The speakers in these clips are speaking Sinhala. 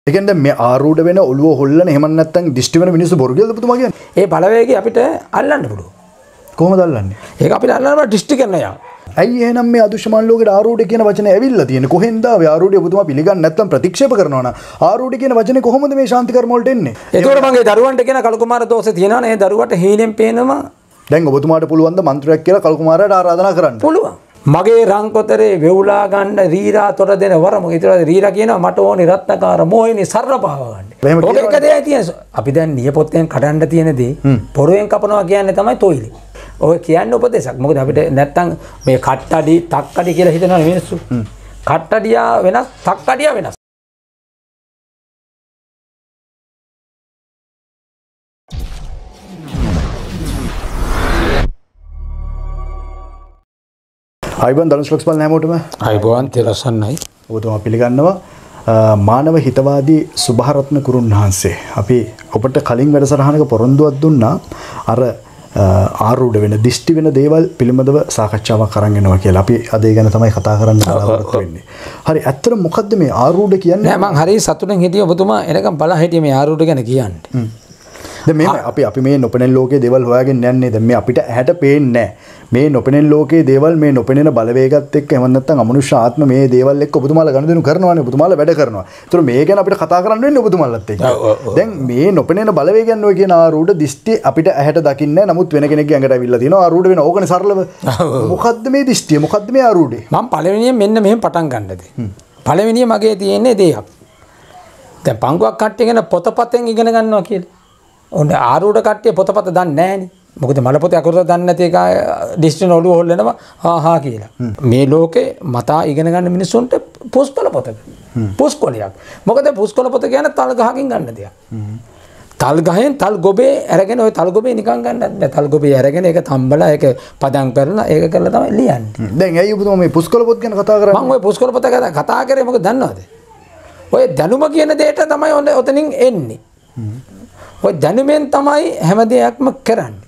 ඒ කියන්නේ මේ ආරූඪ වෙන ඔළුව හොල්ලන එහෙම නැත්නම් දිෂ්ටි වෙන මිනිස්සු බොරු කියලාද පුතුමා කියන්නේ? ඒ බලවේගය අපිට අල්ලන්න පුළුවන්. කොහොමද අල්ලන්නේ? ඒක අපිට අල්ලන්න දිෂ්ටි කරන යා. ඇයි එහෙනම් මේ අදුෂ්මාන ලෝකෙට ආරූඪ කියන වචනේ ඇවිල්ලා තියෙන්නේ? කොහෙන්ද ආවේ ආරූඪය පුතුමා පිළිගන්නේ නැත්නම් ප්‍රතික්ෂේප කරනවා නම් ආරූඪ කියන වචනේ කොහොමද මේ ශාන්ති කර්ම වලට එන්නේ? ඒතකොට මගේ දරුවන්ට කියන කලකුමාර දෝෂේ තියෙනවා නේ දරුවට හීනෙන් පේනවා. දැන් ඔබතුමාට පුළුවන් ද මන්ත්‍රයක් කියලා කලකුමාරයාට ආරාධනා කරන්න? පුළුවන්. මගේ රංකොතරේ වෙවුලා ගන්න රීරා තොර දෙන වරම. ඊට රීරා කියනවා මට ඕනි රත්නකාර මොහිනී සරල පාව ගන්න. ඔක එක දෙයයි තියෙන්නේ. අපි දැන් නියපොත්තෙන් කඩන්න තියෙන දේ පොරවෙන් කපනවා කියන්නේ තමයි තොইলি. ඔය කියන්නේ උපදේශක්. මොකද අපිට නැත්තම් මේ කට්ටඩි තක්කඩි කියලා හිතනවා මිනිස්සු. කට්ටඩියා වෙනස් තක්කඩියා වෙනස්. අයිබන් ධනුෂ් ලොක්ස් බලන හැමෝටම අයිබෝන් තෙලසන්නයි. ඔබතුමා පිළිගන්නවා මානව හිතවාදී සුභාරත්න කුරුන්වහන්සේ. අපි ඔබට කලින් වැඩසටහනක පොරොන්දුවක් දුන්නා අර ආරූඪ වෙන දිෂ්ටි වෙන දේවල් පිළිබඳව සාකච්ඡාවක් කරන් යනවා කියලා. අපි අද ඒ ගැන තමයි කතා කරන්න බලාපොරොත්තු වෙන්නේ. හරි ඇත්තට මොකද්ද මේ ආරූඪ කියන්නේ? නෑ මං හරි සතුටෙන් හිටියේ ඔබතුමා එනකම් බලා හිටියේ මේ ආරූඪ ගැන කියන්නේ. දැන් මේ අපි මේ නොපෙනෙන ලෝකයේ දේවල් හොයාගෙන යන්නේ. දැන් මේ අපිට ඇහැට පේන්නේ නැහැ. මේ නොපෙනෙන ලෝකයේ දේවල් මේ නොපෙනෙන බලවේගات එක්ක එහෙම නැත්නම් අමනුෂ්‍ය ආත්ම මේ දේවල් එක්ක ඔබතුමාලා ගනුදෙනු කරනවානේ. ඔබතුමාලා වැඩ කරනවා. ඒතර මේ ගැන අපිට කතා කරන්න වෙන්නේ ඔබතුමාලත් එක්ක. දැන් මේ නොපෙනෙන බලවේගයන් ඔය කියන ආරූඪ දිෂ්ටි අපිට ඇහැට දකින්නේ නැහැ. නමුත් වෙන කෙනෙක්ගේ ඇඟට ඇවිල්ලා තියෙනවා ආරූඪ වෙන ඕකනේ සරලව. මොකද්ද මේ දිෂ්ටිය? මොකද්ද මේ ආරූඪය? මම පළවෙනියෙන් මෙන්න මෙහෙම පටන් ගන්නද. පළවෙනිය මගේ තියෙන්නේ දෙයක්. දැන් පංගුවක් කට්ටිය ගැන පොතපතෙන් ඉගෙන ගන්නවා කියලා. ඔන්න ආරූඪ කට්ටිය පොතපත දන්නේ නැහනේ. මොකද මල පොතේ අකුරු දන්නේ නැති එක ඩිස්ටින් ඔළුව හොල්ලනවා හා කියලා. මේ ලෝකේ මතා ඉගෙන ගන්න මිනිස්සුන්ට පුස්කොළ පොතක. පුස්කොළයක්. මොකද පුස්කොළ පොත කියන්නේ තල් ගහකින් ගන්න දෙයක්. තල් ගහෙන් තල් ගොබේ අරගෙන ওই තල් ගොබේ නිකන් ගන්නත් නෑ. තල් ගොබේ අරගෙන ඒක තම්බලා ඒක පදම් කරලා ඒක කරලා තමයි ලියන්නේ. දැන් ඇයි ඔබතුමා මේ පුස්කොළ පොත් ගැන කතා කරන්නේ? මම ওই පුස්කොළ පොත ගැන කතා කරේ මොකද දන්නවද? ඔය දැනුම කියන දෙයට තමයි ඔතනින් එන්නේ. ඔය දැනුමෙන් තමයි හැම දෙයක්ම කරන්නේ.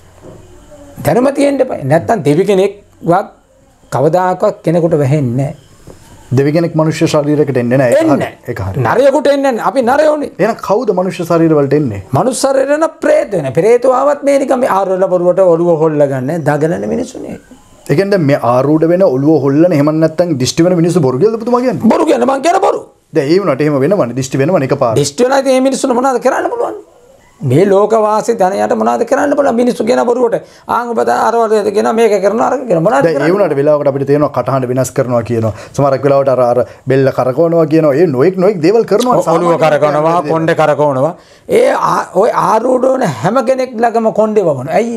දැනුම තියෙන්න එපා. නැත්තම් දෙවි කෙනෙක්වත් කවදාකවත් කෙනෙකුට වැහෙන්නේ නැහැ. දෙවි කෙනෙක් මනුෂ්‍ය ශරීරයකට එන්නේ නැහැ. ඒක හරි. නරයෙකුට එන්නේ නැහැ. අපි නරයෝනේ. එහෙනම් කවුද මනුෂ්‍ය ශරීර වලට එන්නේ? මනුෂ්‍ය ශරීරන ප්‍රේත වෙන. ප්‍රේතව ආවත් මේ නිකන් මේ ආරෝල බරුවට ඔළුව හොල්ලා ගන්න දගලන මිනිස්සුනේ. ඒ කියන්නේ මේ ආරූඪ වෙන ඔළුව හොල්ලන එහෙම නැත්නම් දිෂ්ටි වෙන මිනිස්සු බොරු කියලාද පුතුමා කියන්නේ? බොරු කියන්නේ මං කියන බොරු. දැන් ඒ වුණාට එහෙම වෙනවනේ දිෂ්ටි වෙනවනේ එකපාරට. දිෂ්ටි වෙනා ඉතින් මේ මිනිස්සුන්ට මොනවද කරන්න පුළුවන්? මේ ලෝකවාසී ධනයට මොනවද කරන්න පුළුවන් මිනිස්සු කියන බොරුවට ආන් ඔබ අරවල කියන මේක කරනවා අර කියන මොනවද කරන්නේ? දැන් ඒ වුණාට වෙලාවකට අපිට තේරෙනවා කටහඬ වෙනස් කරනවා කියනවා. සමහරක් වෙලාවට අර බෙල්ල කරකවනවා කියනවා. ඒ නොඑක් දේවල් කරනවා. ඔළුව කරකවනවා, කොණ්ඩේ කරකවනවා. ඒ ඔය ආරූඪ වන හැම කෙනෙක් ළඟම කොණ්ඩේ වවනවා. ඇයි?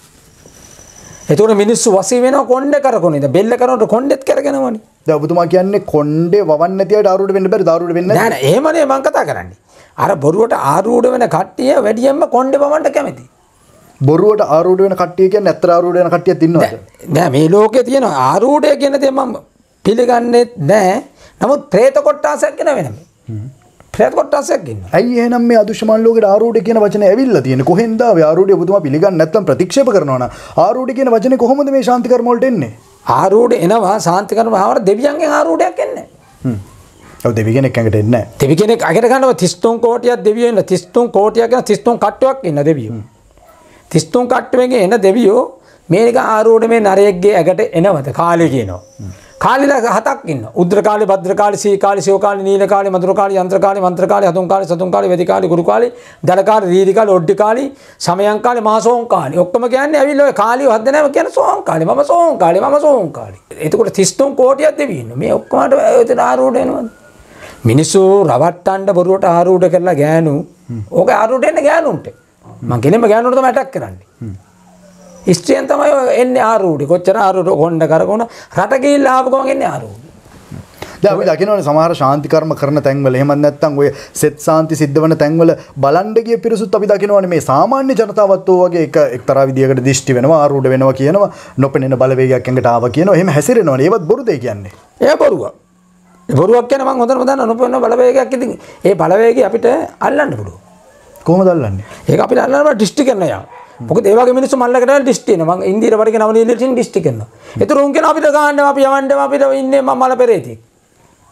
ඒතකොට මිනිස්සු වසී වෙනවා කොණ්ඩේ කරකවන ඉතින් බෙල්ල කරනකොට කොණ්ඩෙත් කරගෙනවනේ. දැන් ඔබතුමා කියන්නේ කොණ්ඩේ වවන්න නැති අයට ආරූඪ වෙන්න බැරිද? ආරූඪ වෙන්නේ නැහැ. නෑ නෑ එහෙමනේ මම කතා කරන්නේ. අර බොරුවට ආරූඪ වෙන කට්ටිය වැඩියෙන්ම කොණ්ඩේ වවන්න කැමති. බොරුවට ආරූඪ වෙන කට්ටිය කියන්නේ ඇත්තට ආරූඪ වෙන කට්ටියක් ඉන්නවද? නෑ මේ ලෝකේ තියෙන ආරූඪය කියන දේ මම පිළිගන්නේ නෑ. නමුත් പ്രേත කොට්ටාසයක් කියන වෙනම. ප්‍රේත කොට්ටාසයක් ඉන්නවා. ඇයි එහෙනම් මේ අදුෂ්මාන ලෝකෙට ආරූඪ කියන වචනේ ඇවිල්ලා තියෙන්නේ? කොහෙන්ද ආවේ ආරූඪය ඔබතුමා පිළිගන්නේ නැත්නම් ප්‍රතික්ෂේප කරනවා නම් ආරූඪ කියන වචනේ කොහොමද මේ ශාන්ති කර්ම වලට එන්නේ? ආරූඪ එනවා ශාන්ති කර්ම ආවර දෙවියන්ගෙන් ආරූඪයක් එන්නේ. ඔව් දෙවි කෙනෙක් ඇඟට එන්නේ නැහැ. දෙවි කෙනෙක් ඇඟට ගන්නවා 33 කෝටියක් දෙවියෝ ඉන්න 33 කෝටියක් ගැන 33 කට්ටුවක් ඉන්න දෙවියෝ. 33 කට්ටුවෙන් එන දෙවියෝ මේක ආරූඪ මේ නරයෙක්ගේ ඇඟට එනවද කාලේ කියනවා. කාලෙලා හතක් ඉන්නවා. උද්‍ර කාලේ, භද්‍ර කාලේ, සී කාලේ, ශිව කාලේ, නීල කාලේ, මధుර කාලේ, යන්ත්‍ර කාලේ, මන්ත්‍ර කාලේ, හතුන් කාලේ, සතුන් කාලේ, වෙදි කාලේ, ගුරු කාලේ, දල කාලේ, රීදි කාලේ, ඔඩ්ඩි කාලේ, සමයන් කාලේ, මාසෝන් කාලේ. ඔක්කොම කියන්නේ ඇවිල්ලා ඔය කාලිය හද දෙනාම කියන සෝන් කාලේ, මම සෝන් කාලේ, මම සෝන් කාලේ. එතකොට 33 කෝටියක් දෙවියෝ ඉන්නවා. මේ ඔක්කොමට එතන ආරූඪ වෙනවද? මිනිස්සු රවට්ටන්න බොරුවට ආරූඪ කරලා ගෑනු. ඕක ආරූඪ වෙන්නේ ගෑනුන්ට. මං කෙනෙක්ම ගෑනුන්ට තමයි ඇටැක් කරන්නේ. ස්ත්‍රියන් තමයි එන්නේ ආරූඪ. කොච්චර ආරූඪ කොණ්ඩ කරකවන රට ගිහිල්ලා ආපු ගමන් එන්නේ ආරූඪ. දැන් අපි දකිනවනේ සමහර ශාන්ති කර්ම කරන තැන්වල එහෙම නැත්නම් ඔය සෙත් සාන්ති සිද්ධ වෙන තැන්වල බලන්න ගිය පිරිසුත් අපි දකිනවනේ මේ සාමාන්‍ය ජනතාවත් වගේ එක්තරා විදියකට දිෂ්ටි වෙනවා ආරූඪ වෙනවා කියනවා නොපෙනෙන බලවේගයක් ඇඟට ආවා කියනවා එහෙම හැසිරෙනවනේ ඒවත් බොරුද කියන්නේ. ඒ බොරුවක්. ඒ බොරුවක් කියන මම හොඳටම දන්නවා නොපෙනෙන බලවේගයක් ඉතින් ඒ බලවේගය අපිට අල්ලන්න පුළුවන්. කොහොමද අල්ලන්නේ? ඒක අපිට අල්ලන්න දිෂ්ටි කරන යා. මොකද ඒ වගේ මිනිස්සු මල්ලකට දිෂ්ටි වෙනවා. මම ඉන්දියාවේ වරගේ නවනීලෙන් දිෂ්ටි කරනවා. ඒතර උන් කියන අපිට ගන්න අපි යවන්න අපිට ඉන්නේ මම මල පෙරේතෙක්.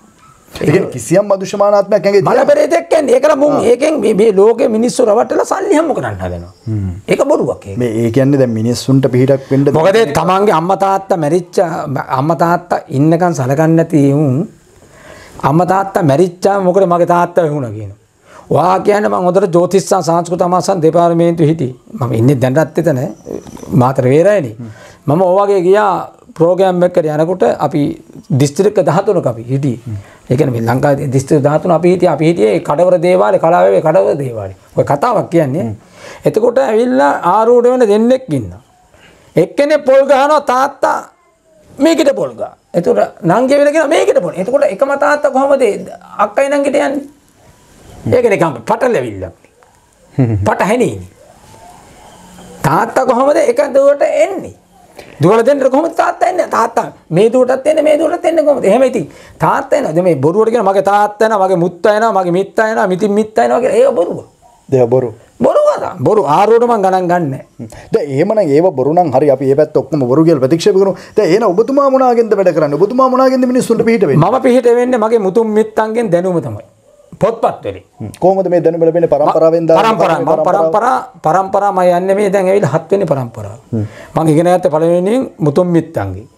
ඒ කියන්නේ කිසියම් අදුෂ්මානාත්මයක් ඇඟේ මල පෙරේතෙක් කියන්නේ ඒකලා මුන් ඒකෙන් මේ ලෝකේ මිනිස්සු රවට්ටලා සල්ලි හම්බ කරන්න හදනවා. ඒක බොරුවක් ඒක. මේ ඒ කියන්නේ දැන් මිනිස්සුන්ට පිටක් වෙන්න මොකද තමන්ගේ අම්මා තාත්තා මැරිච්ච අම්මා තාත්තා ඉන්නකන් සලකන්නේ නැති උන් අම්මා තාත්තා මැරිච්චාම මොකද මගේ තාත්තා වුණා කියනවා. වා කියන්නේ මම හොඳට ජ්‍යොතිෂ සංස්කෘත අමාසන් දෙපාර්තමේන්තුවේ හිටියේ. මම ඉන්නේ දැනටත් එතන මාතර වේරයිනේ. මම ඔය වගේ ගියා ප්‍රෝග්‍රෑම් එකකට යනකොට අපි දිස්ත්‍රික්ක 13ක අපි හිටියේ. ඒ කියන්නේ මේ ලංකාවේ දිස්ත්‍රික්ක 13 අපි හිටියේ කඩවර දේවාලේ කලාවේ කඩවර දේවාලේ. ඔය කතාවක් කියන්නේ. එතකොට ඇවිල්ලා ආරූඪ වෙන දෙන්නෙක් ඉන්නවා. එක්කෙනෙක් පොල් ගහනවා තාත්තා මේකට පොල් ගහ. එතකොට නංගිය වෙලා කියනවා මේකට පොල්. එතකොට එකම තාත්තා කොහමද අක්කයි නංගිට යන්නේ? ඒක නිකන් පටලැවිල්ලක්. පටහැනිනේ. තාත්තා කොහමද එක දුවට එන්නේ? දුවල දෙන්න කොහොමද තාත්තා එන්නේ? තාත්තා මේ දුවටත් එන්නේ මේ දුවටත් එන්නේ කොහොමද? එහෙම ඉතින් තාත්තා එනවා. දැන් මේ බොරුවට කියන මගේ තාත්තා එනවා, මගේ මුත්තා එනවා, මගේ මිත්තා එනවා, මිතින් මිත්තා එනවා කියලා ඒක බොරුව. ඒක බොරු. බොරු ආරෝඩ මං ගණන් ගන්නෑ. දැන් එහෙමනම් ඒව බොරු නම් හරි අපි මේ පැත්ත ඔක්කොම බොරු කියලා ප්‍රතික්ෂේප කරමු. දැන් එහෙනම් ඔබතුමා මොනාගෙන්ද වැඩ කරන්නේ? ඔබතුමා මොනාගෙන්ද මිනිස්සුන්ට පිහිට වෙන්නේ? මම පිහිට වෙන්නේ මගේ මුතුන් මිත්තන්ගෙන් දැනුම තමයි. පොත්පත් වලින්. කොහොමද මේ දැනුම ලැබෙන්නේ? පරම්පරාවෙන් පරම්පරා මම යන්නේ මේ දැන් ඇවිල්ලා 7 වෙනි පරම්පරාව. මම ඉගෙන ගත්තේ පළවෙනියෙන් මුතුන් මිත්තන්ගෙන්.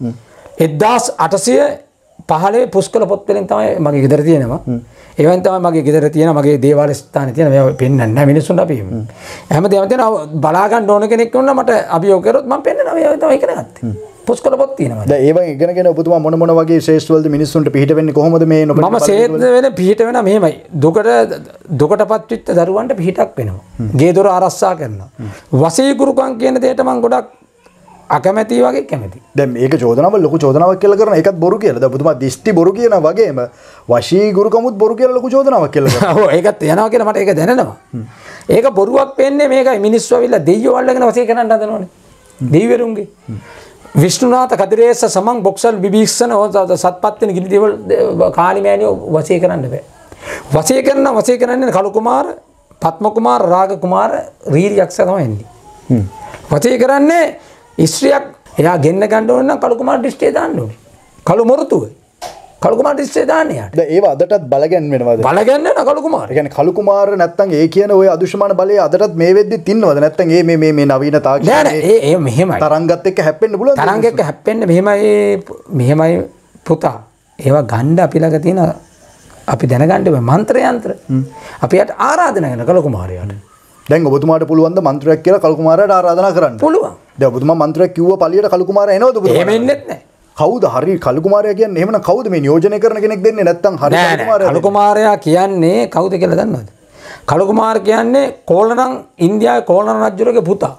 1815 පුස්කොළ පොත් වලින් තමයි මගේ ගෙදර තියෙනවා. ඒවෙන් තමයි මගේ ගෙදර තියෙන මගේ දේවාල ස්ථානේ තියෙන මේවා පෙන්වන්නේ නැහැ මිනිස්සුන්ට අපි. හැමදේම තියෙනවා බලා ගන්න ඕන කෙනෙක් වුණා මට අභියෝග කරොත් මම පෙන්නනවා මේවා තමයි ඉගෙන ගත්තේ. පුස්කොළ පොත් තියෙනවා. දැන් ඒවෙන් ඉගෙනගෙන ඔබතුමා මොන වගේ ශේෂ්ඨ වලද මිනිස්සුන්ට පිහිට වෙන්නේ කොහොමද මේ නොපෙනෙන මම ශේෂ්ඨ වෙන පිහිට වෙන මෙහෙමයි. දුකටපත් වෙච්ච දරුවන්ට පිහිටක් වෙනවා. ගේ දොර ආරක්ෂා කරනවා. වසීගුරුකම් කියන දෙයට මම ගොඩක් අකමැති වගේ කැමති. දැන් මේක චෝදනාව ලොකු චෝදනාවක් කියලා කරන එකත් බොරු කියලා. දැන් ඔබතුමා දිස්ටි බොරු කියන වගේම වශී ගුරුකමුත් බොරු කියලා ලොකු චෝදනාවක් කියලා කරනවා. ඔව් ඒකත් යනවා කියලා මට ඒක දැනෙනවා. ඒක බොරුවක් වෙන්නේ මේකයි මිනිස්සු අවිල්ලා දෙයියෝ වල්ලගෙන වශී කරන්න හදනවනේ. දෙවිවරුන්ගේ. විෂ්ණුනාථ කදිරේස සමන් බොක්සල් විභීෂණ සත්පත් වෙන ගිනි දේවල් කාලිමෑණියෝ වශී කරන්න බෑ. වශී කරන්නේ කලු කුමාර, පත්ම කුමාර, රාග කුමාර, රීරි යක්ෂ තමයි එන්නේ. වශී කරන්නේ ඉස්ත්‍රියක් එයා ගෙන්න ගන්න ඕන නම් කලු කුමාර දිස්ත්‍රිය දාන්න ඕනේ. කලු මොරතුව. කලු කුමාර දිස්ත්‍රිය දාන්න යාට. දැන් ඒව අදටත් බලගැන්වෙනවද? බලගැන්වෙන කලු කුමාර. ඒ කියන්නේ කලු කුමාර නැත්තම් ඒ කියන ඔය අදුෂ්මාන බලය අදටත් මේ වෙද්දිත් ඉන්නවද? නැත්තම් මේ නවීන තාක්ෂණයේ නෑ ඒ මෙහෙමයි. තරංගත් එක්ක හැප්පෙන්න පුළුවන්. තරංග එක්ක හැප්පෙන්න මෙහෙමයි පුතා. ඒවා ගන්න අපි ළඟ තියෙන අපි දැනගන්න ඕනේ මන්ත්‍ර යන්ත්‍ර. අපි යට ආරාධනා කරන කලු කුමාරයාට. දැන් ඔබතුමාට පුළුවන් ද මන්ත්‍රයක් කියලා කලු කුමාරයාට ආරාධනා කරන්න? පුළුවන්. දැන් ඔබතුමා මන්ත්‍රයක් කිව්ව පළියට කලු කුමාරයා එනවද ඔබතුමා? එහෙම එන්නෙත් නැහැ. කවුද හරි කලු කුමාරයා කියන්නේ? එහෙමනම් කවුද මේ නියෝජනය කරන කෙනෙක් දෙන්නේ නැත්තම් හරි කලු කුමාරයා? කලු කුමාරයා කියන්නේ කවුද කියලා දන්නවද? කලු කුමාර කියන්නේ කෝලනම් ඉන්දියාවේ කෝලන රජුගේ පුතා.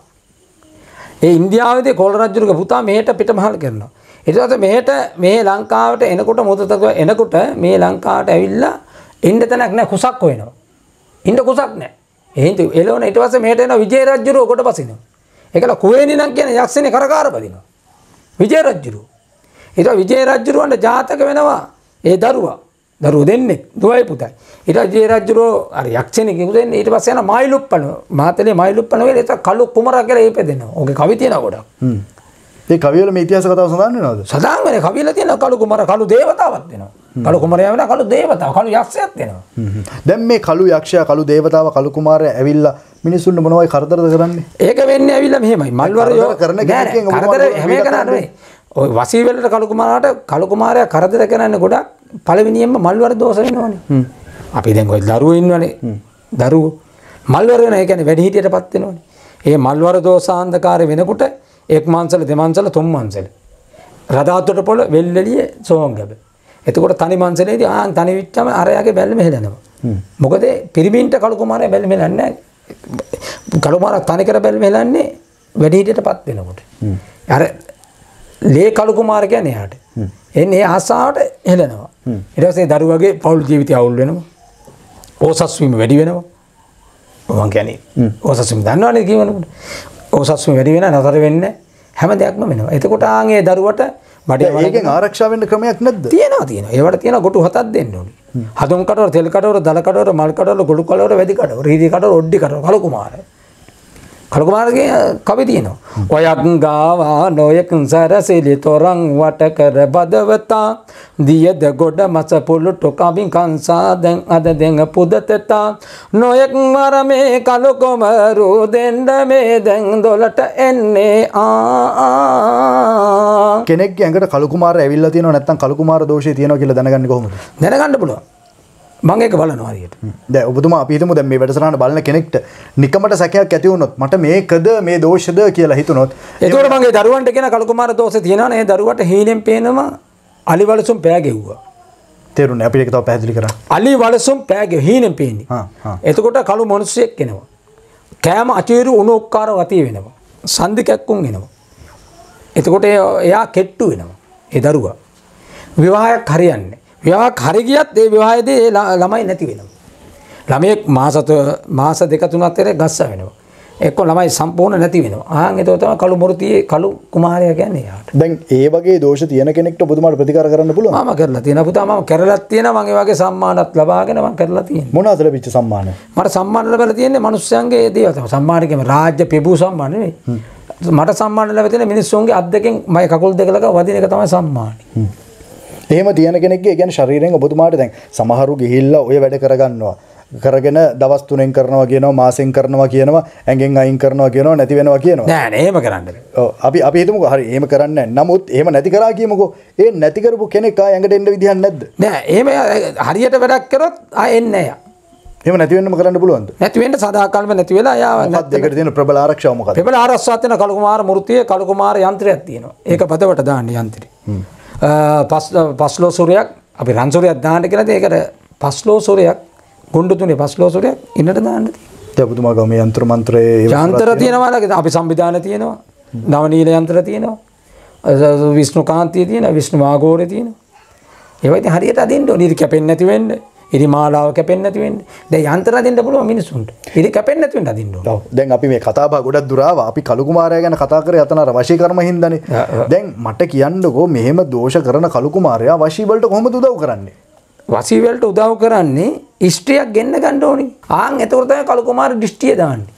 ඒ ඉන්දියාවේදී කෝලන රජුගේ පුතා මෙහෙට පිටමහල් කරනවා. ඊට පස්සේ මෙහෙට මේ ලංකාවට එනකොට මොහොතක එනකොට මේ ලංකාවට ඇවිල්ලා ඉන්න තැනක් නැහැ කුසක් හොයනවා. ඉන්න කුසක් නැහැ. එහෙනම් එළවන ඊට පස්සේ මෙහෙට එනවා විජය රජුරෝ කොට පසිනවා. ඒකලා කුවේණි නම් කියන යක්ෂනේ කරකාර බදිනවා. විජය රජුරෝ. ඊට විජය රජුරවන්ට ජාතක වෙනවා ඒ දරුවෝ දෙන්නේ දුවයි පුතයි. ඊට විජය රජුරෝ අර යක්ෂනේ කිව්දෙන්නේ ඊට පස්සේ යන මායිලුප්පන මාතලේ මායිලුප්පන වෙලේ ඒක කලු කුමරා කියලා ඉපදෙනවා. ඕකේ කවි තියෙනවා ගොඩක්. ඒ කවිවල මේ ඉතිහාස කතාව සඳහන් වෙනවද? සඳහන් වෙන්නේ කවිවල තියෙන කලු කුමරා කලු දේවතාවක් වෙනවා. කලු කුමරයා වෙනවා කලු දේවතාව කලු යක්ෂයෙක් වෙනවා. දැන් මේ කලු යක්ෂයා කලු දේවතාව කලු කුමාරයා ඇවිල්ලා මිනිස්සුන්ට මොනවයි කරදරද කරන්නේ? ඒක වෙන්නේ ඇවිල්ලා මෙහෙමයි. මල්වර කරන කෙනෙක්ගෙන් කරදර හැම එක නෙවෙයි. ඔය වසී වලට කලු කුමාරයා කරදර කරන්නේ ගොඩක් පළවෙනියෙන්ම මල්වර දෝෂ වෙනවනේ. අපි දැන් ඔය දරුවෝ ඉන්නවනේ. දරුවෝ මල්වර වෙන ඒ කියන්නේ වැඩි හිටියටපත් වෙනවනේ. ඒ මල්වර දෝෂාන්ධකාරය වෙනකොට එක් මාංශල දෙමාංශල තුන් මාංශල රදාතුට පොළ වෙල්ෙලිය සෝංගබ. එතකොට තනි මාංශලේදී තනි විච්චම අරයාගේ බැල්ම හෙලනවා. මොකද පිරිමින්ට කලු කුමාරයා බැල්ම හෙලන්නේ නැහැ. කලු කුමාරයා තනි කර බැල්ම හෙලන්නේ වැඩි හිටියටපත් වෙනකොට. අර ලේ කලු කුමාර කියන්නේ යාට. එන්නේ ආසාවට හෙලනවා. ඊට පස්සේ දරුවගේ පෞල් ජීවිතය අවුල් වෙනවා. ඕසස් වීම වැඩි වෙනවා. මම කියන්නේ ඕසස් වීම දන්නවනේ කියවනකොට. ඕසස් වීම වැඩි වෙනවා නතර වෙන්නේ හැම දෙයක්ම වෙනවා. එතකොට ආන්ගේ දරුවට බඩේ ඒකෙන් ආරක්ෂා වෙන්න ක්‍රමයක් නැද්ද? තියෙනවා. ඒවට තියෙන කොටු හතක් දෙන්න ඕනේ. හඳුන් කටවර, තෙල් කටවර, දල කටවර, මල් කටවර, ගොළු කටවර, වැඩි කටවර, රීදි කටවර, ඔඩ්ඩි කටවර, කලු කුමාරය. කලකුමාරගේ කවි තියෙනවා. ඔයක් ගාවා නොයෙක් සරසිලි තොරන් වට කර බදවතා දියද ගොඩ මස පොළොට කවින් කංසා දැන් අද දෙඟ පුදතතා නොයෙක් වර මේ කලකුමරු දෙන්න මේ දැන් දොලට එන්නේ කෙනෙක්ගේ ඇඟට කලකුමාර ඇවිල්ලා තියෙනවා නැත්නම් කලකුමාර දෝෂය තියෙනවා කියලා දැනගන්නේ කොහොමද? දැනගන්න පුළුවන්. මම ඒක බලනවා හරියට. දැන් ඔබතුමා අපි හිතමු දැන් මේ වැඩසටහන බලන කෙනෙක්ට නිකමට සැකයක් ඇති වුණොත් මට මේකද මේ දෝෂද කියලා හිතුනොත් ඒතකොට මගේ දරුවන්ට කියන කලකුමාර දෝෂය තියෙනවා නේ. දරුවට හීනෙන් පේනවා අලි වලසුම් පෑ ගෙව්වා. තේරුණේ අපිට ඒක තව පැහැදිලි කරන්න. අලි වලසුම් පෑ ගෙව හීනෙන් පේන්නේ. එතකොට කළු මිනිස්සෙක් එනවා. කෑම අචීරු උණු උක්කාර වතිය වෙනවා. සන්දි කැක්කුම් එනවා. එතකොට එයා කෙට්ටු වෙනවා. ඒ දරුවා. විවාහයක් හරියන්නේ. විවාහයක් හරි ගියත් ඒ විවාහයේදී ළමයි නැති වෙනවා. ළමයෙක් මාස දෙක තුනක් ඇතර ගස්ස වෙනවා. එක්ක ළමයි සම්පූර්ණ නැති වෙනවා. ඒක තමයි කළු මොරතියේ කළු කුමාරයා කියන්නේ යාට. දැන් ඒ වගේ දෝෂ තියෙන කෙනෙක්ට ඔබතුමාට ප්‍රතිකාර කරන්න පුළුවන්. මම කරලා තියෙනවා පුතා. මම කරලත් තියෙනවා. මම ඒ වගේ සම්මානත් ලබාගෙන මම කරලා තියෙනවා. මොනවද ලැබිච්ච සම්මාන? මට සම්මාන ලැබලා තියෙන්නේ මිනිස්සුන්ගේ දේවල් තමයි. සම්මාන කියන්නේ රාජ්‍ය පෙබු සම්මාන නෙවෙයි. මට සම්මාන ලැබලා තියෙන්නේ මිනිස්සුන්ගේ අත් දෙකෙන් මගේ කකුල් දෙක ලක වදින එක තමයි සම්මානෙ. එහෙම තියෙන කෙනෙක්ගේ කියන්නේ ශරීරයෙන් ඔබතුමාට දැන් සමහරු ගිහිල්ලා ඔය වැඩ කරගන්නවා. කරගෙන දවස් 3න් කරනවා කියනවා මාසෙන් කරනවා කියනවා ඇඟෙන් අයින් කරනවා කියනවා නැති වෙනවා කියනවා. නෑ නෑ එහෙම කරන්නේ. ඔව් අපි හිතමුකෝ හරි එහෙම කරන්නේ නැහැ. නමුත් එහෙම නැති කරා කියමුකෝ. ඒ නැති කරපු කෙනෙක් ආය ඇඟට එන්න විදිහක් නැද්ද? නෑ එහෙම හරියට වැඩක් කරොත් ආ එන්නේ නැහැ. එහෙම නැති වෙන්නම කරන්න පුළුවන්ද? නැති වෙන්න සදාකාලම නැති වෙලා යාව මොකක්ද ඒකට තියෙන ප්‍රබල ආරක්ෂාව මොකක්ද? ප්‍රබල ආරක්ෂාව තියෙන කලකුමාර මූර්තියේ කලකුමාර යන්ත්‍රයක් තියෙනවා. ඒක පදවට දාන්න යන්ත්‍රය. පස්ලෝ සූරයක් අපි රන් සූරයක් දාන්න කියලා ඒකට පස්ලෝ සූරයක් ගුණ්ඩු තුනේ පස්ලෝ සූරයක් ඉන්නට දාන්න තියෙනවා. දැන් ඔබතුමා ගම යන්ත්‍ර මන්ත්‍රයේ යන්ත්‍ර තියෙනවා අපි සංවිධාන තියෙනවා. නවනීල යන්ත්‍ර තියෙනවා. විෂ්ණු කාන්තිය තියෙනවා. විෂ්ණු මාගෝරේ තියෙනවා. ඒවා ඉතින් හරියට අදින්න ඕනේ. ඉරි කැපෙන්නේ නැති වෙන්න. ඉරි මාලාව කැපෙන්නේ නැති වෙන්න. දැන් යන්ත්‍ර අදින්න පුළුවන් මිනිස්සුන්ට. ඉරි කැපෙන්නේ නැති වෙන්න අදින්න ඕනේ. ඔව්. දැන් අපි මේ කතා බහ ගොඩක් දුර ආවා. අපි කලු කුමාරයා ගැන කතා කරේ අතන අර වශී කර්ම හින්දානේ. දැන් මට කියන්නකෝ මෙහෙම දෝෂ කරන කලු කුමාරයා වශී වලට කොහොමද උදව් කරන්නේ? වශී වලට උදව් කරන්නේ ඉෂ්ටයක් ගෙන්න ගන්න ඕනේ. එතකොට තමයි කලු කුමාර දිෂ්ටිය දාන්නේ.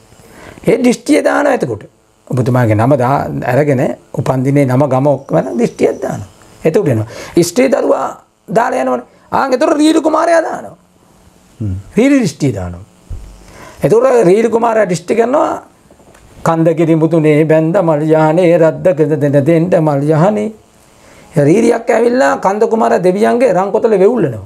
ඒ දිෂ්ටිය දානවා එතකොට. ඔබතුමාගේ නම අරගෙන උපන්දිනේ නම ගම ඔක්කොම දිෂ්ටියක් දානවා. එතකොට එනවා. ඉෂ්ටේ දරුවා දාලා යනවනේ. එතකොට රීලි කුමාරයා දානවා. රීලි දිෂ්ටිය දානවා. එතකොට රීලි කුමාරයා දිෂ්ටි කරනවා කන්දකිරි මුතුනේ බැඳ මල් යහනේ රද්දකද දෙන්න මල් යහනේ. රීරියක් ඇවිල්ලා කන්ද කුමාරයා දෙවියන්ගේ රංකොතල වෙවුල්ලනවා.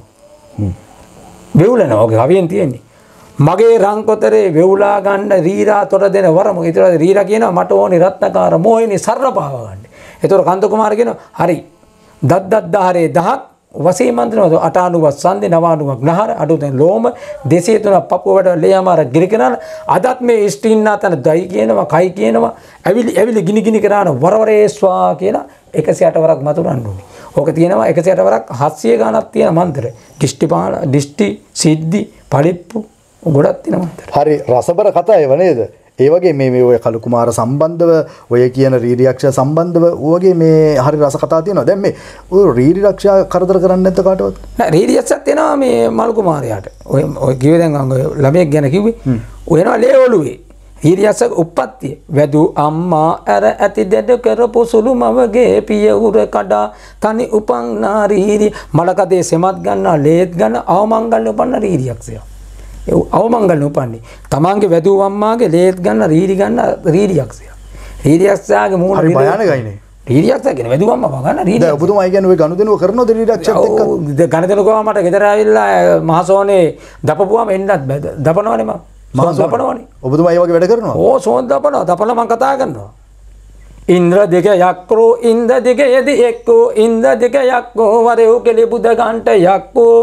වෙවුලනවා. ඔගේ කවියෙන් තියෙන්නේ. මගේ රංකොතරේ වෙවුලා ගන්න රීරා තොර දෙන වරම. ඊට රීරා කියනවා මට ඕනි රත්නකාර මොහිනී සර්රපාව ගන්න. එතකොට කන්ද කුමාරයා කියනවා හරි. දත් දහරේ දහක් වසී මන්ත්‍රනවද 89ක් සන්දේ 99ක් නහර අඩු දැන් ලෝම 203ක් පපුවට ලේමාර ගිරිකනන අදත් මේ ඉස්ටින්නා තන දයි කියනවා කයි කියනවා ඇවිලි ගිනි කරාන වරවරේස්වා කියලා 108 වරක් මතුරන්න ඕනේ. ඕක තියෙනවා 108 වරක් 700 ගණක් තියෙන මන්ත්‍ර. දිෂ්ටි සිද්ධි පලිප්පු ගොඩක් තියෙන මන්ත්‍ර. හරි රසබර කතා ඒව නේද? ඒ වගේ මේ ඔය කලු කුමාර සම්බන්ධව ඔය කියන රීරියක්ෂ සම්බන්ධව ඔයගේ මේ හරි රස කතා තියෙනවා. දැන් මේ ඔය රීරියක්ෂ කරදර කරන්නේ නැද්ද කාටවත්? නෑ රීරියක්ෂක් තියෙනවා මේ මල් කුමාරයාට. ඔය කිව්වේ දැන් ළමයෙක් ගැන කිව්වේ. ඔය එනවා ලේ ඔළුවේ. රීරියක්ෂ උප්පත්තිය. වැදු අම්මා අර ඇති දෙඩ කරපු සුළු මවගේ පිය උර කඩා තනි උපන් නාරීරිය මලකදේ සෙමත් ගන්නා ලේත් ගන්න අවමංගල්‍ය උපන්න රීරියක්ෂය. අවමංගල්‍ය උපන්නේ. තමන්ගේ වැදූ අම්මාගේ ලේත් ගන්න රීරි ගන්න රීරියක්ෂය. රීරියක්ෂයාගේ මූණ හරි භයානකයිනේ. රීරියක්ෂය කියන්නේ වැදූ අම්මා ගන්න රීරියක්ෂය. දැන් ඔබතුමා කියන්නේ ඔය ගනුදෙනුව කරනවද රීරියක්ෂයත් එක්ක? ගනුදෙනුව ගාව මට ගෙදර ආවිල්ලා මහසෝනේ දපපුවාම එන්නත් දපනවනේ මම. සෝන් දපනවනේ. ඔබතුමා ඒ වගේ වැඩ කරනවා? ඕ සෝන් දපනවා. දපලා මම කතා කරනවා. ඉන්ද්‍ර දෙක යක්කෝ ඉන්ද දෙක යදි එක්කෝ ඉන්ද දෙක යක්කෝ වරෝ කෙලි බුද ගන්නට යක්කෝ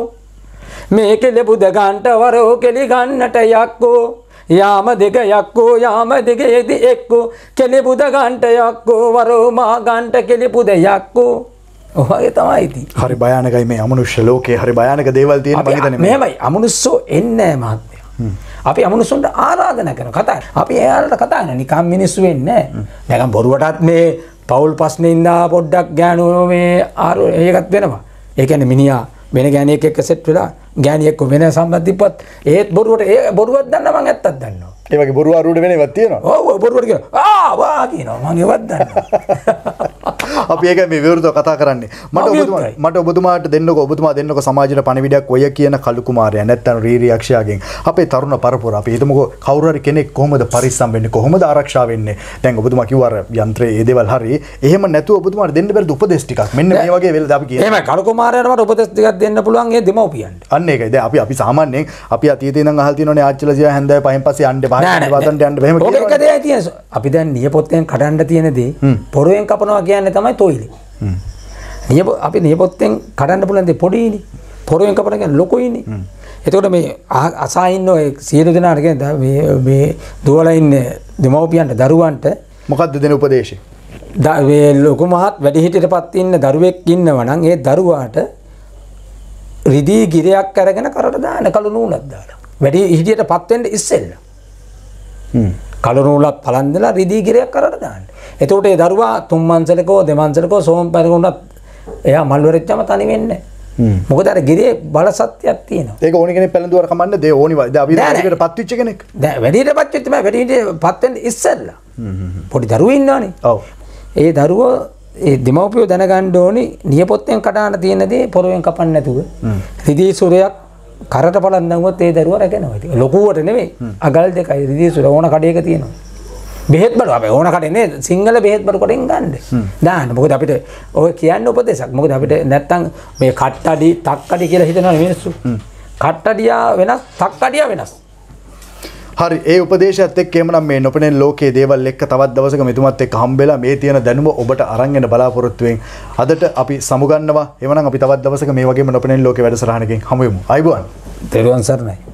මේ කෙලි බුද ගන්නට වරෝ කෙලි ගන්නට යක්කෝ යාම දෙක යක්කෝ යාම දෙක යදි එක්කෝ කෙලි බුද ගන්නට යක්කෝ වරෝ මා ගන්නට කෙලි බුද යක්කෝ ඔයගේ තමයි ඉතින්. හරි භයානකයි මේ අමනුෂ්‍ය ලෝකේ හරි භයානක දේවල් තියෙන මම හිතන්නේ. මෙහෙමයි අමනුෂ්‍යෝ එන්නේ නැහැ මහත්මයා. අපි අමනුෂ්‍යන්ට ආරාධනා කරන කතා. අපි එයාලට කතා කරන නිකම් මිනිස්සු වෙන්නේ නැහැ. නැගම් බොරුවටත් මේ පෞල් ප්‍රශ්නේ ඉඳා පොඩ්ඩක් ගෑනු මේ ඒකත් වෙනවා. ඒ කියන්නේ මිනිහා වෙන ගෑණියෙක් එක්ක සෙට් වෙලා ගෑනියෙක්ව වෙන සම්බන්ධ තිබ්බත් ඒත් බොරුවට ඒ බොරුවක් දන්නා මං ඇත්තක් දන්නවා. ඒ වගේ බොරු ආරුවට වෙන ඒවා තියෙනවා. ඔව් බොරුවට කියනවා වා කියනවා මං ඒවත් දන්නවා. අපි ඒක මේ විවෘතව කතා කරන්නේ. මට ඔබතුමාට දෙන්නකෝ ඔබතුමා දෙන්නකෝ සමාජයට පණිවිඩයක් ඔය කියන කලු කුමාරයා නැත්තම් රීරි අක්ෂයාගෙන් අපේ තරුණ පරපුර අපි හිතමුකෝ කවුරු හරි කෙනෙක් කොහොමද පරිස්සම් වෙන්නේ කොහොමද ආරක්ෂා වෙන්නේ. දැන් ඔබතුමා කිව්වා අර යන්ත්‍රයේ ඒ දේවල් හරි. එහෙම නැතුව ඔබතුමාට දෙන්න බැරිද උපදෙස් ටිකක්. මෙන්න මේ වගේ වෙලද අපි කියන්නේ. එහෙමයි කලු කුමාරයාට මට උපදෙස් ටිකක් දෙන්න පුළුවන් ඒ දෙමව්පියන්ට. අන්න ඒකයි. දැන් අපි සාමාන්‍යයෙන් අපි අතීතේ ඉඳන් අහලා තියෙනවනේ ආච්චිලා සියා හැන්දෑව පහෙන් පස්සේ යන්න බාහිර වදන්ට යන්න බැහැ කියනවා. ඔක එක දෙයයි තියෙන්නේ. අපි දැන් නියපොත්තෙන් කඩන්න තියෙන දේ පොරවෙන් කපනවා කියන්නේ තමයි තොইলি. අපි නියපොත්තෙන් කඩන්න පුළුවන් දේ පොඩිනේ. පොරවෙන් කපන කියන්නේ ලොකුයිනේ. එතකොට මේ අසා ඉන්න ඔය සියලු දෙනාට කියන්නේ මේ දුවලා ඉන්නේ දෙමව්පියන්ට දරුවන්ට මොකද්ද දෙන උපදේශය? මේ ලොකු මහත් වැඩිහිටියටපත් ඉන්න දරුවෙක් ඉන්නවා නම් ඒ දරුවාට රිදී ගිරයක් අරගෙන කරට දාන්න කළු නූලක් දාලා. වැඩිහිටියටපත් වෙන්න ඉස්සෙල්ලා. කළු නූලක් පලන්දලා රිදී ගිරයක් කරට දාන්න. එතකොට ඒ දරුවා 3 මන්සලකෝ 2 මන්සලකෝ සෝම්පරකුණත් එයා මල් වෙරෙච්චම තනි වෙන්නේ. මොකද අර ගිරේ බල සත්‍යයක් තියෙනවා. ඒක ඕනි කෙනෙක් පැලඳුවාර කමන්නේ දේ ඕනි වයි. දැන් අපි වැඩිහිටියටපත් වෙච්ච කෙනෙක්. දැන් වැඩිහිටියටපත් වෙච්ච මම වැඩිහිටියටපත් වෙන්න ඉස්සෙල්ලා. පොඩි දරුවෝ ඉන්නවනේ. ඔව්. ඒ දරුවෝ ඒ දෙමව්පියෝ දැනගන්න ඕනි නියපොත්තෙන් කඩාන තියෙන දේ පොරවෙන් කපන්න නැතුව. රිදී සුරයක් කරට බලන් නැවුවොත් ඒ දරුවා රැගෙනවා. ඉතින් ලොකුවට නෙමෙයි. අගල් දෙකයි රිදී සුර ඕන කඩේක තියෙනවා. බෙහෙත් බඩු අපි ඕන කඩේ නේ සිංහල බෙහෙත් බඩු කොටෙන් ගන්න. දාන්න. මොකද අපිට ඔය කියන්න උපදේශක්. මොකද අපිට නැත්තම් මේ කට්ටඩි තක්කඩි කියලා හිතනවා මිනිස්සු. කට්ටඩියා වෙනස් තක්කඩියා වෙනස්. හරි ඒ උපදේශයත් එක්ක එමනම් මේ නොපෙනෙන ලෝකයේ දේවල් එක්ක තවත් දවසක මෙතුමත් එක්ක හම්බෙලා මේ තියෙන දැනුම ඔබට අරන් එන්න බලාපොරොත්තු වෙමින් අදට අපි සමුගන්නවා. එවනම් අපි තවත් දවසක මේ වගේම නොපෙනෙන ලෝකයේ වැඩසටහනකින් හමු වෙමු. ආයිබෝන්. තෙරුවන් සරණයි.